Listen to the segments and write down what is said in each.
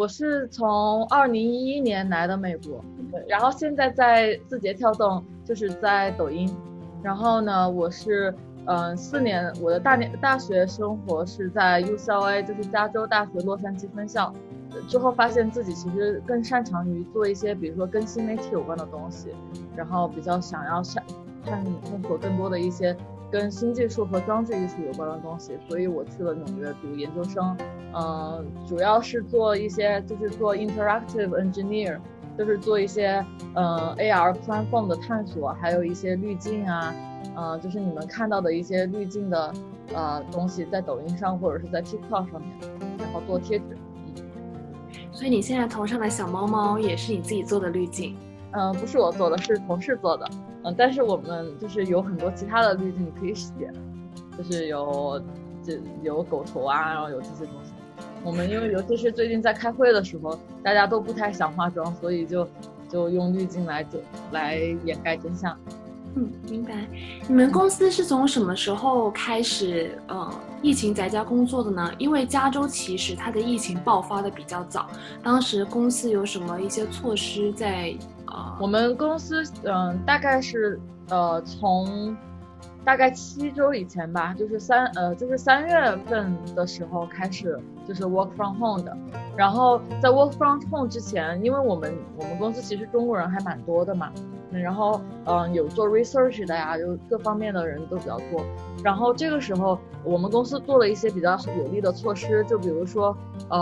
我是从2011年来的美国，对，然后现在在字节跳动，就是在抖音。然后呢，我是4年，我的大学生活是在 UCLA， 就是加州大学洛杉矶分校。之后发现自己其实更擅长于做一些，比如说跟新媒体有关的东西，然后比较想要探索更多的一些跟新技术和装置艺术有关的东西，所以我去了纽约读研究生。主要是做一些，就是做 interactive engineer， 就是做一些AR platform 的探索，还有一些滤镜啊，就是你们看到的一些滤镜的东西，在抖音上或者是在 TikTok 上面，然后做贴纸。 所以你现在头上的小猫猫也是你自己做的滤镜？ 不是我做的，是同事做的。但是我们就是有很多其他的滤镜你可以选，就是有狗头啊，然后有这些东西。我们因为尤其是最近在开会的时候，大家都不太想化妆，所以就用滤镜来掩盖真相。 明白。你们公司是从什么时候开始疫情在家工作的呢？因为加州其实它的疫情爆发的比较早，当时公司有什么一些措施在？ 我们公司大概是从大概7周以前吧，就是3月份的时候开始就是 work from home 的。然后在 work from home 之前，因为我们公司其实中国人还蛮多的嘛，然后有做 research 的呀，就各方面的人都比较多。然后这个时候我们公司做了一些比较有利的措施，就比如说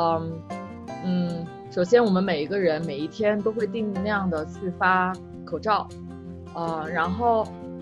首先我们每一个人每一天都会定量的去发口罩，然后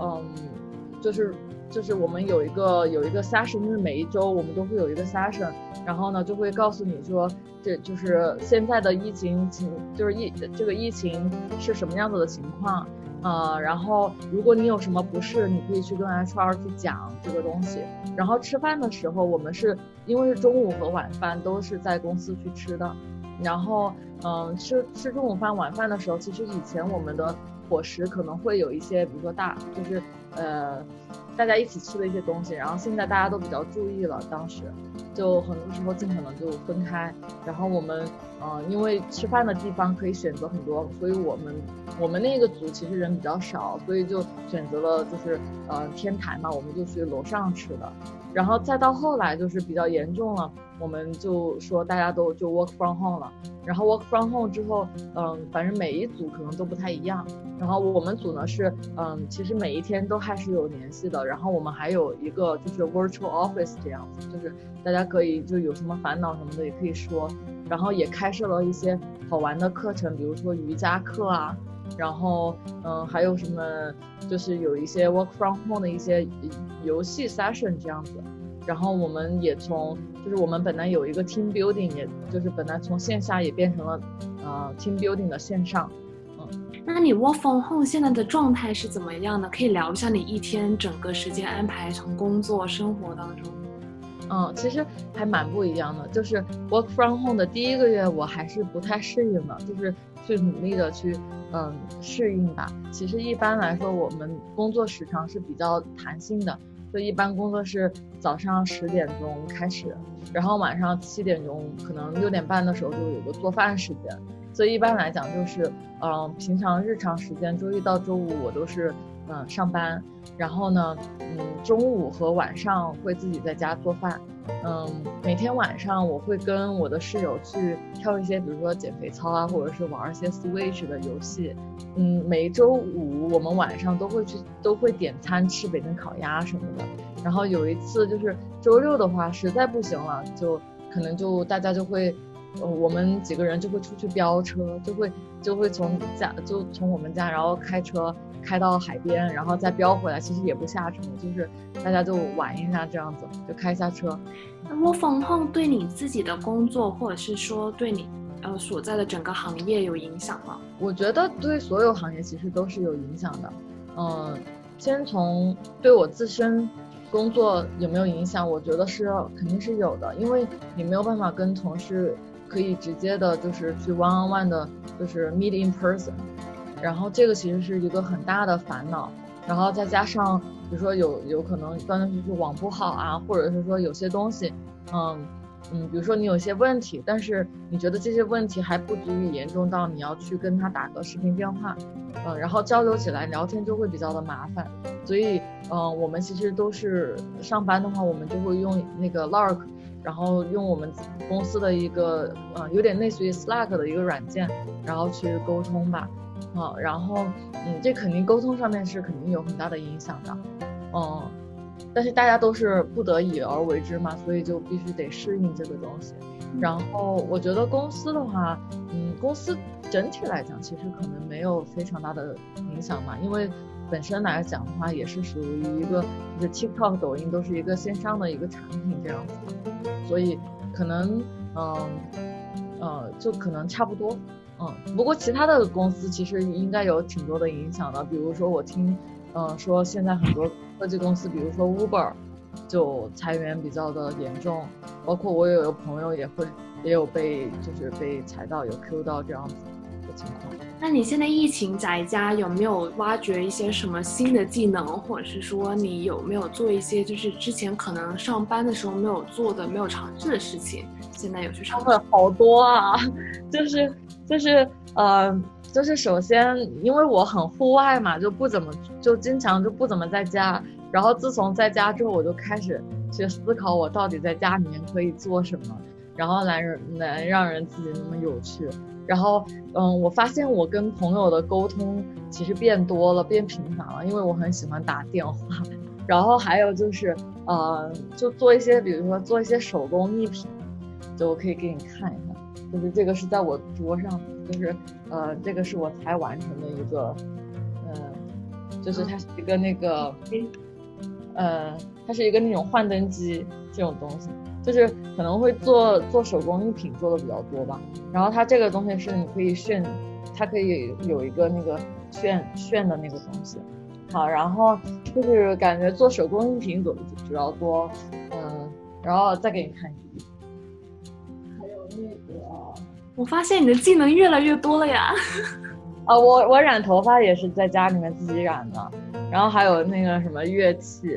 就是我们有一个 session， 就是每一周我们都会有一个 session， 然后呢就会告诉你说，这就是现在的疫情就是这个疫情是什么样子的情况，然后如果你有什么不适，你可以去跟 HR 去讲这个东西。然后吃饭的时候，我们是因为是中午和晚饭都是在公司去吃的，然后吃中午饭晚饭的时候，其实以前我们的伙食可能会有一些，比如说就是大家一起吃的一些东西，然后现在大家都比较注意了，当时就很多时候尽可能就分开。然后我们因为吃饭的地方可以选择很多，所以我们那个组其实人比较少，所以就选择了就是天台嘛，我们就去楼上吃的。然后再到后来就是比较严重了，我们就说大家都就 work from home 了。然后 work from home 之后，反正每一组可能都不太一样。然后我们组呢是其实每一天都还是有联系的。然后我们还有一个就是 virtual office 这样子，就是大家可以就有什么烦恼什么的也可以说。然后也开设了一些好玩的课程，比如说瑜伽课啊，然后还有什么就是有一些 work from home 的一些游戏 session 这样子。然后我们也就是我们本来有一个 team building， 也就是本来从线下也变成了team building 的线上。 那你 work from home 现在的状态是怎么样的？可以聊一下你一天整个时间安排，从工作生活当中。 其实还蛮不一样的，就是 work from home 的第1个月我还是不太适应的，就是去努力的去适应吧。其实一般来说我们工作时长是比较弹性的，就一般工作是早上10点钟开始，然后晚上7点钟可能6点半的时候就有个做饭时间。所以一般来讲就是平常日常时间周一到周五我都是上班，然后呢中午和晚上会自己在家做饭。每天晚上我会跟我的室友去跳一些比如说减肥操啊，或者是玩一些 Switch 的游戏。每周五我们晚上都会点餐吃北京烤鸭什么的。然后有一次就是周六的话实在不行了，就可能大家就会我们几个人就会出去飙车，就会从我们家然后开车开到海边，然后再飙回来，其实也不下车，就是大家就玩一下这样子，就开一下车。 work from home 对你自己的工作或者是说对你所在的整个行业有影响吗？ 我觉得对所有行业其实都是有影响的。先从对我自身工作有没有影响，我觉得肯定是有的，因为你没有办法跟同事可以直接的就是去 one on one 的就是 meet in person， 然后这个其实是一个很大的烦恼。然后再加上比如说有可能断断续续网不好啊，或者是说有些东西比如说你有些问题，但是你觉得这些问题还不足以严重到你要去跟他打个视频电话，然后交流起来聊天就会比较的麻烦。所以我们其实都是上班的话，我们就会用那个 Lark， 然后用我们公司的一个有点类似于 Slack 的一个软件，然后去沟通吧。然后这肯定沟通上面是肯定有很大的影响的。但是大家都是不得已而为之嘛，所以就必须得适应这个东西。然后我觉得公司的话，公司整体来讲其实可能没有非常大的影响嘛，因为本身来讲的话也是属于一个就是 TikTok 抖音都是一个线上的一个产品这样子，所以可能就可能差不多。不过其他的公司其实应该有挺多的影响的，比如说我听说现在很多科技公司，比如说 Uber 就裁员比较的严重，包括我有个朋友也有被裁到，有 Q 到这样子的情况。 那你现在疫情在家有没有挖掘一些什么新的技能，或者是说你有没有做一些就是之前可能上班的时候没有做的、没有尝试的事情，现在有去尝试？ 好多啊，就是首先因为我很户外嘛，经常不怎么在家，然后自从在家之后，我就开始去思考我到底在家里面可以做什么，然后能让人自己那么有趣。然后我发现我跟朋友的沟通其实变多了，变频繁了，因为我很喜欢打电话。然后还有就是就做一些，比如说做一些手工艺品，就我可以给你看一下，就是这个是在我桌上，就是这个是我才完成的一个就是它是一个那个它是一个那种幻灯机这种东西，就是可能会做手工艺品做的比较多吧。然后它这个东西是你可以它可以有一个那个炫的那个东西。好，然后就是感觉做手工艺品主要多，然后再给你看一个，还有那个， 我发现你的技能越来越多了呀。 我染头发也是在家里面自己染的，然后还有那个什么乐器，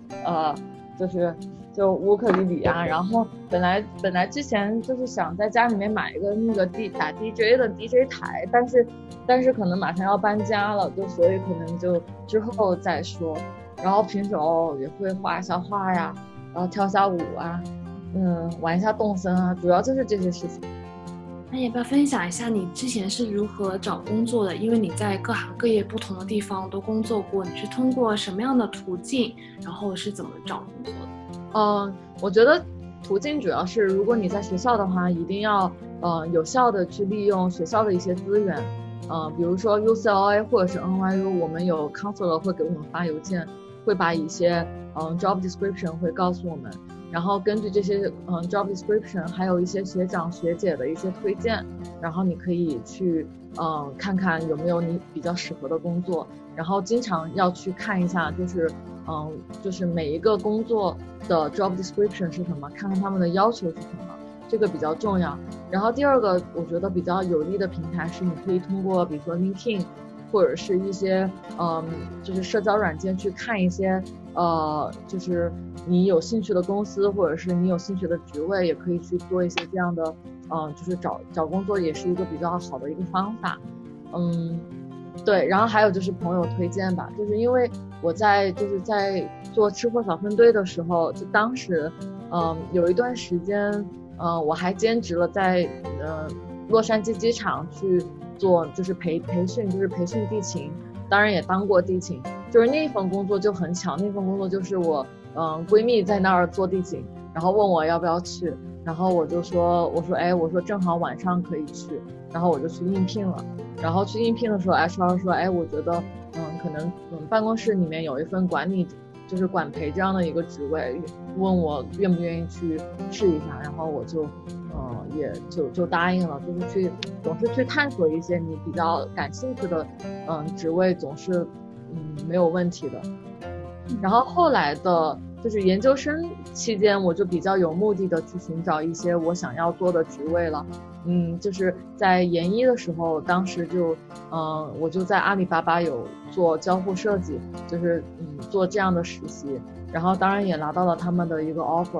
就乌克丽里啊，然后本来之前就是想在家里面买一个那个打 DJ 的 DJ 台，但是可能马上要搬家了，就所以可能就之后再说。然后平时也会画一下画呀，然后跳下舞啊，玩一下动森啊，主要就是这些事情。 那要不要分享一下你之前是如何找工作的？因为你在各行各业不同的地方都工作过，你是通过什么样的途径，然后是怎么找工作的？ 我觉得途径主要是，如果你在学校的话，一定要有效的去利用学校的一些资源，比如说 UCLA 或者是 NYU， 我们有 counselor 会给我们发邮件，会把一些job description 会告诉我们，然后根据这些job description， 还有一些学长学姐的一些推荐，然后你可以去看看有没有你比较适合的工作，然后经常要去看一下，就是每一个工作的 job description 是什么，看看他们的要求是什么，这个比较重要。然后第二个我觉得比较有利的平台是你可以通过比如说 LinkedIn 或者是一些就是社交软件去看一些就是你有兴趣的公司或者是你有兴趣的职位，也可以去做一些这样的就是找工作也是一个比较好的一个方法。对，然后还有就是朋友推荐吧，就是因为我在做吃货小分队的时候，就当时有一段时间我还兼职了在洛杉矶机场去做就是培训，就是培训地勤，当然也当过地勤，就是那份工作就很巧，那份工作就是我闺蜜在那儿做地勤，然后问我要不要去，然后我说正好晚上可以去，然后我就去应聘了。然后去应聘的时候 HR 说我觉得可能办公室里面有一份管理就是管培这样的一个职位，问我愿不愿意去试一下，然后我就也就答应了，就是总是去探索一些你比较感兴趣的职位，总是没有问题的。然后后来的就是研究生期间，我就比较有目的的去寻找一些我想要做的职位了。就是在研一的时候，当时就我就在阿里巴巴有做交互设计，就是做这样的实习，然后当然也拿到了他们的一个 offer，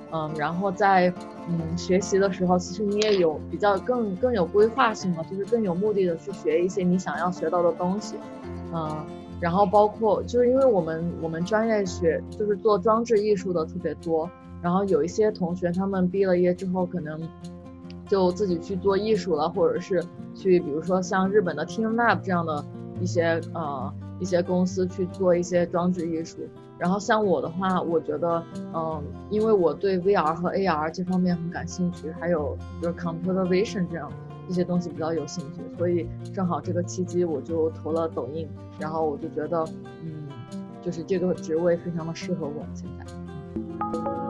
然后在学习的时候，其实你也有比较更有规划性的，就是更有目的的去学一些你想要学到的东西，然后包括就是因为我们专业就是做装置艺术的特别多，然后有一些同学他们毕了业之后可能就自己去做艺术了，或者是去比如说像日本的 TeamLab 这样的一些公司去做一些装置艺术。然后像我的话，我觉得因为我对 VR 和 AR 这方面很感兴趣，还有就是 Computer Vision 这些东西比较有兴趣，所以正好这个契机我就投了抖音，然后我就觉得就是这个职位非常的适合我现在。